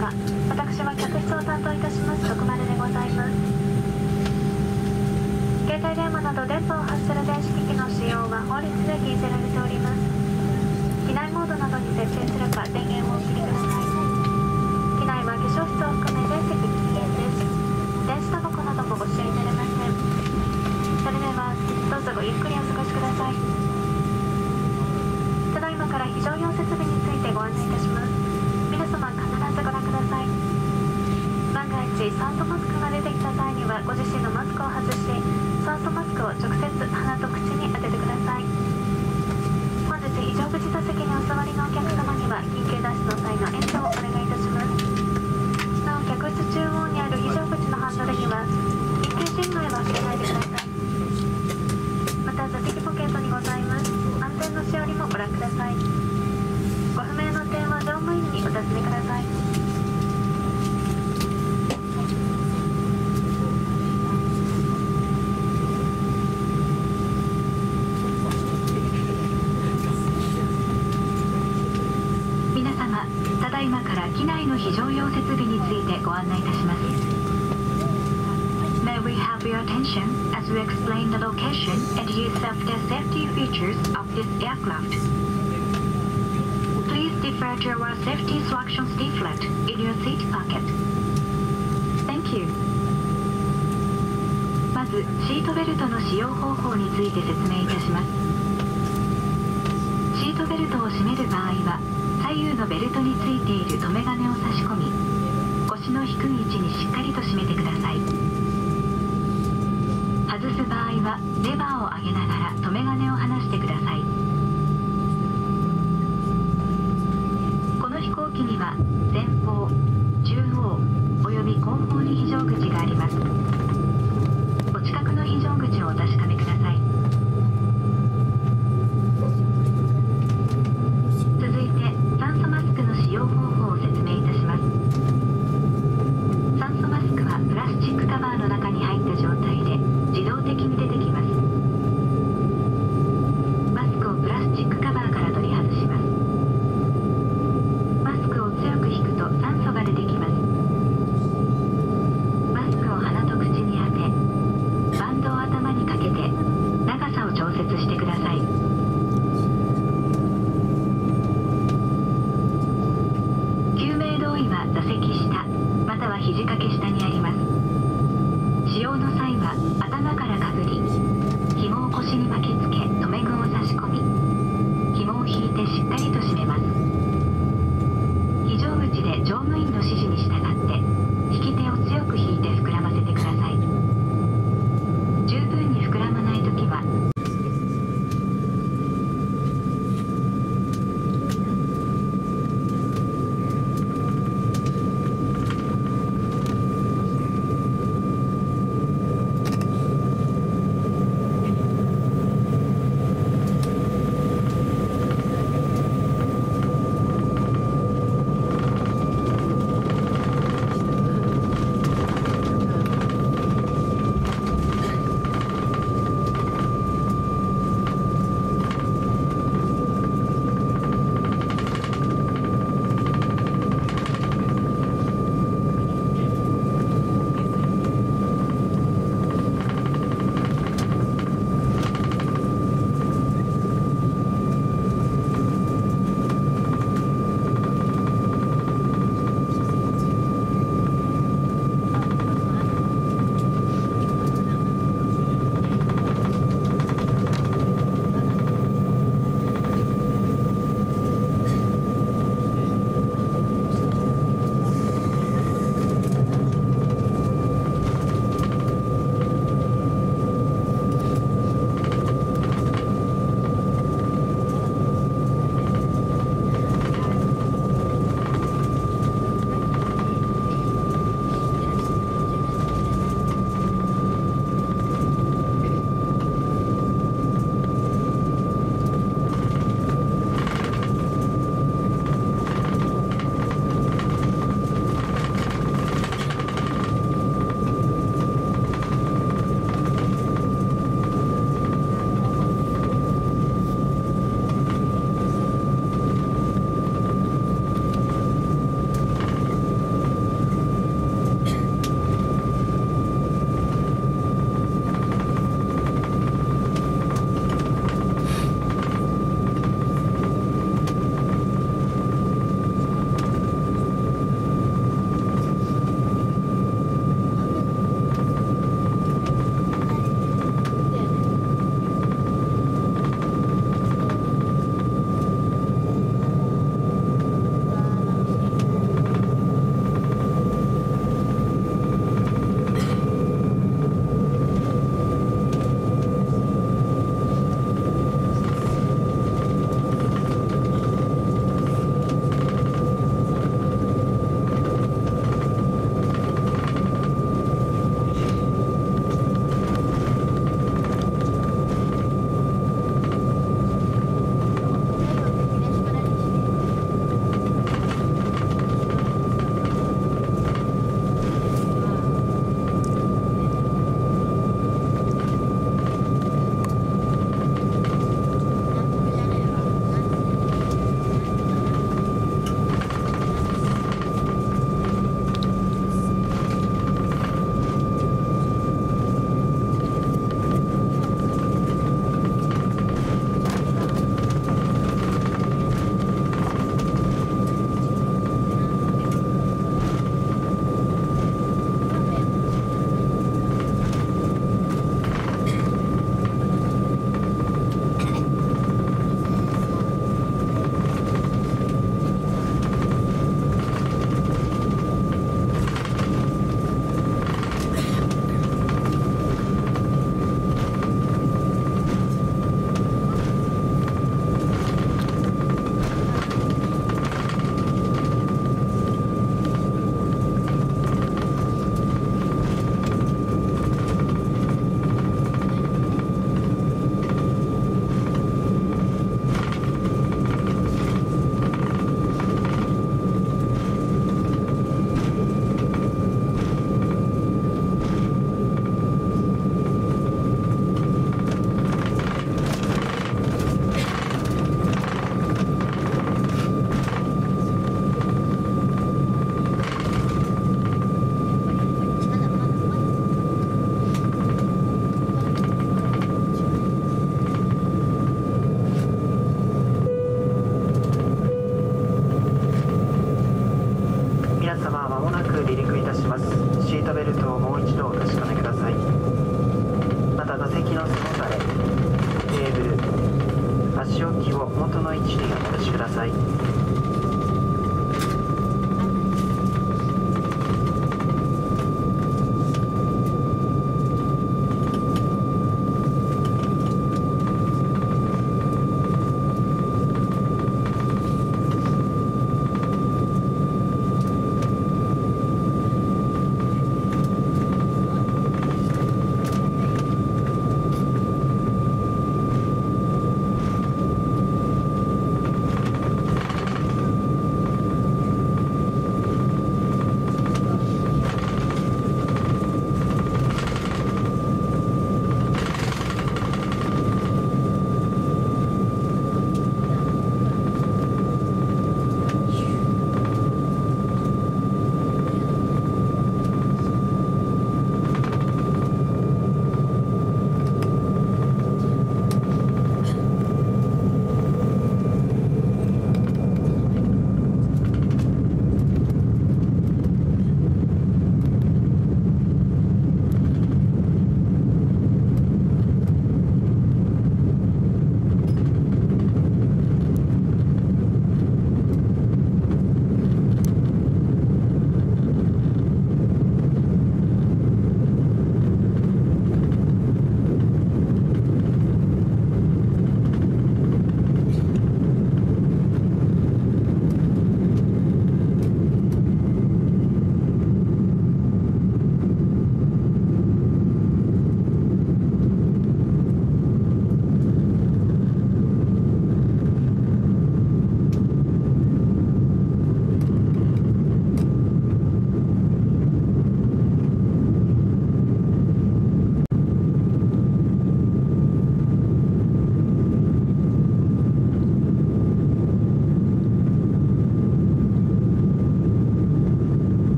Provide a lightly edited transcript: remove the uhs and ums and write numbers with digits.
か。私は客室を担当いたします徳丸でございます。携帯電話など電波を発する電子機器の使用は法律で禁じられております。機内モードなどに設定するか電源をお切りください。機内は化粧室を含め全席禁煙です。電子タバコなどもご使用になれません。それではどうぞごゆっくりお過ごしください。ただいまから非常用設備についてご案内いたします。皆様必ずご覧ください。万が一酸素マスクが出てきた際にはご自身のマスクを外し、酸素マスクを直接鼻と口に当ててください。本日非常口座席にお座りのお客様には緊急脱出の際の援助をお願いいたします。なお客室中央にある非常口のハンドルには緊急信号は触れないでください。また座席ポケットにございます安全のしおりもご覧ください。ご不明の点は乗務員にお尋ねください。皆様、ただいまから機内の非常用設備についてご案内いたします。May we have your attention as we explain the location and use of the safety features of this aircraft. Please defer to our safety instructions leaflet in your seat pocket. Thank you. まず、シートベルトの使用方法について説明いたします。シートベルトを締める場合は、左右のベルトについている留め金を差し込み、腰の低い位置にしっかりと締めてください。外す場合はレバーを上げながら留め金を